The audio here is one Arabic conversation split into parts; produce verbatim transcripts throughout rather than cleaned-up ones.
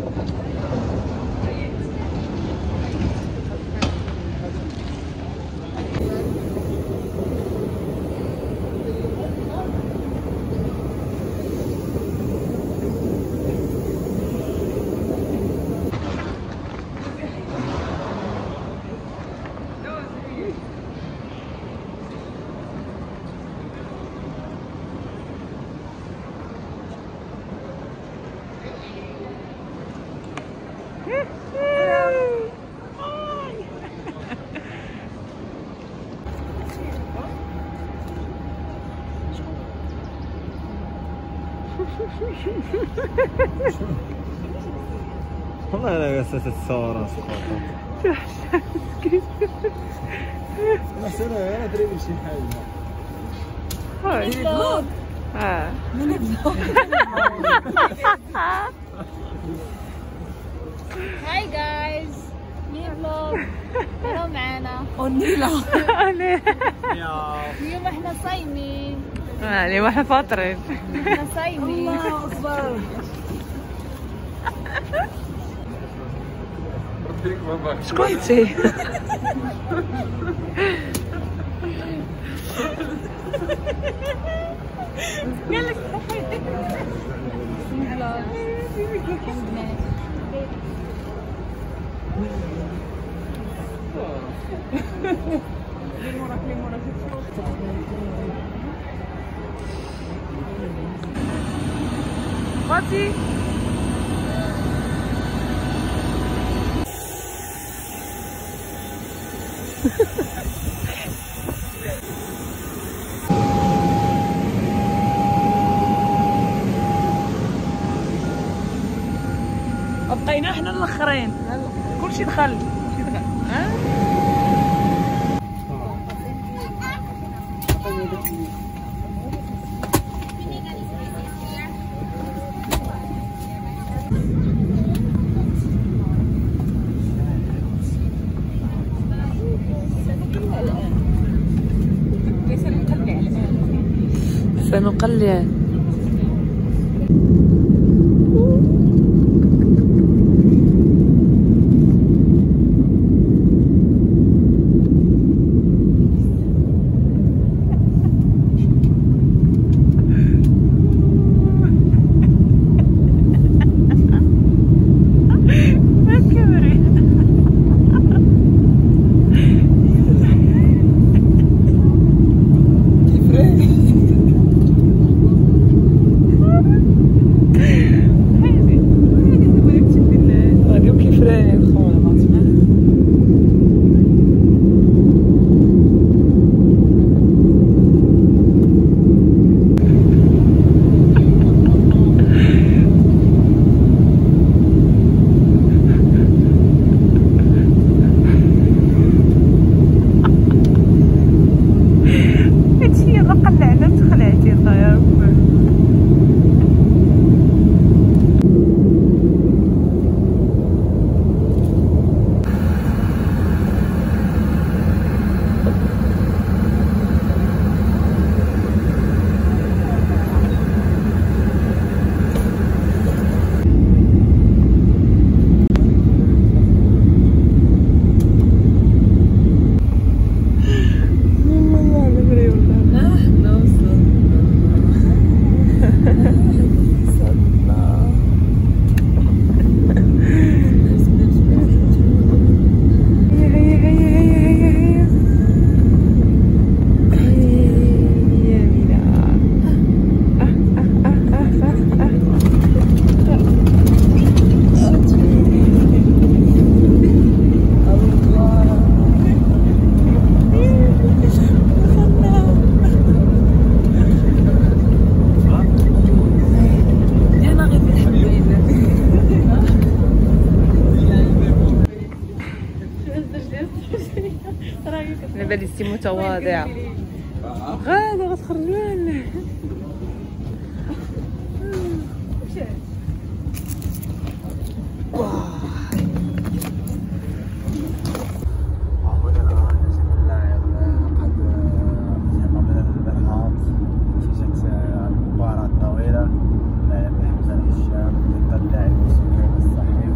والله انا قصة الثورة سقطت. بس انا انا ادري شي حاجة. هاي فلوج. اه من فلوج. هاي جايز مين فلوج. انا معانا ونيلا. اليوم احنا صايمين. اه اليوم احنا فاطرين. احنا صايمين. الله اكبر. شكون انتي؟ قالك صحيح. فاطي بقينا احنا الاخرين كلشي دخل كلشي دخل. ها سنقلع. بالي سي متواضعة غادي غتخرج لنا. المباراة الطويلة بين حمزة الهشام ضد اللاعب الصحي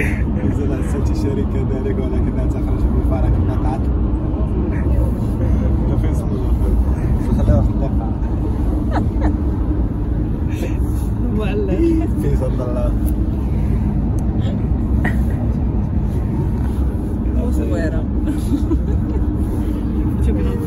نزل عسى تشارك كذلك ولكنها تخرج بفارق النقاط. في اسم الله خليها في اللقاء. معلق في صد الله. صغيرة. شكرا.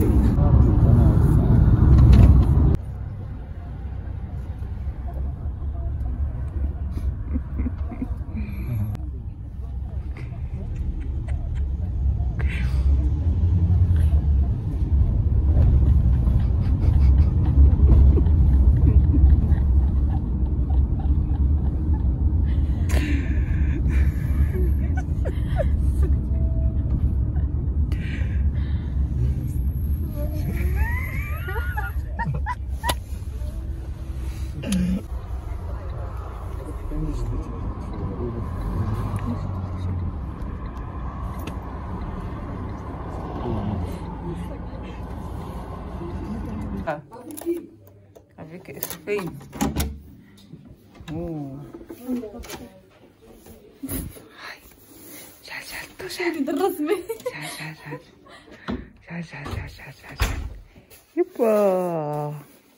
Avec Spain. Oh. شال شال شال الرسمي. شال شال شال شال شال شال شال شال شال يبا.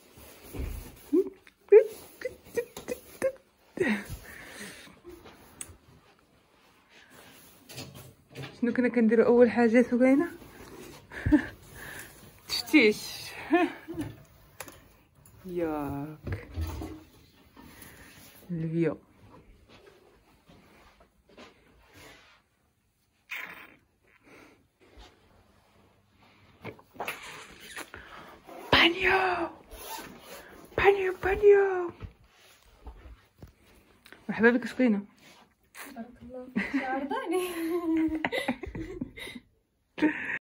شنو كنا كنديرو اول حاجه ثوينه؟ تفتيش. ياك الفيو. بانيو بانيو بانيو. مرحبا بك سكينه. بارك الله. عرضاني.